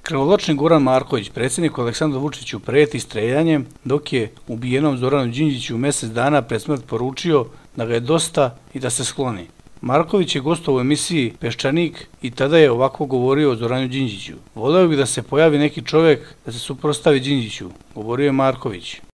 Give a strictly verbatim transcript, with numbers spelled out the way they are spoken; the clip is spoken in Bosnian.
Krvoločni Goran Marković predsjedniku Aleksandru Vučiću preti streljanjem, dok je ubijenom Zoranu Đinđiću mjesec dana pred smrt poručio da ga je dosta i da se skloni. Marković je gostovao u emisiji Peščanik i tada je ovako govorio o Zoranu Đinđiću. Voleo bih da se pojavi neki čovjek da se suprotstavi Đinđiću, govorio je Marković.